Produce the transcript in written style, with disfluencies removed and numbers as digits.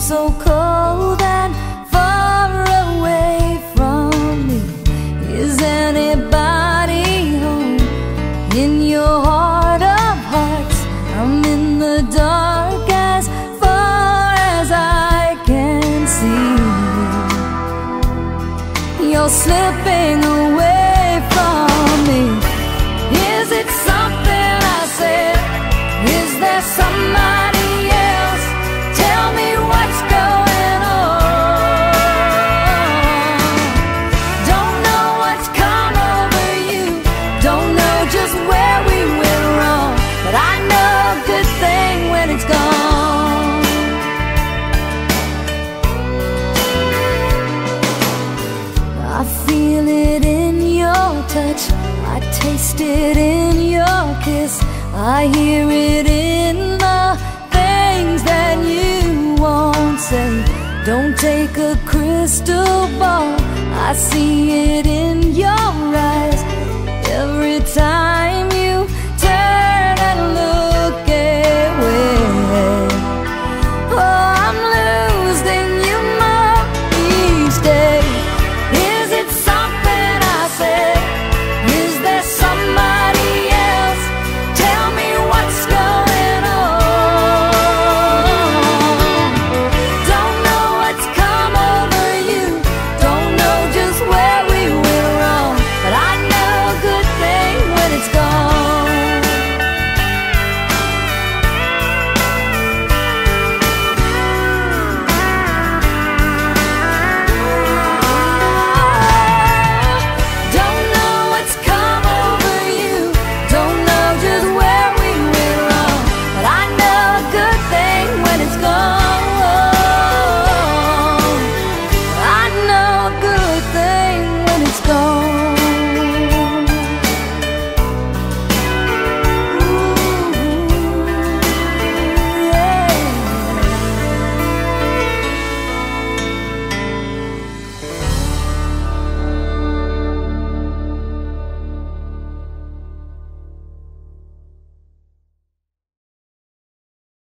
so cold and far away from me. Is anybody home in your heart of hearts? I'm in the dark as far as I can see. You're slipping away from me. Is it something I said? Is there somebody else? Tell me what's going on. Don't know what's come over you, don't know just where we went wrong, but I know a good thing when it's gone. I feel it in your touch, I taste it in your kiss, I hear it in the things that you won't say. Don't take a crystal ball, I see it in your eyes every time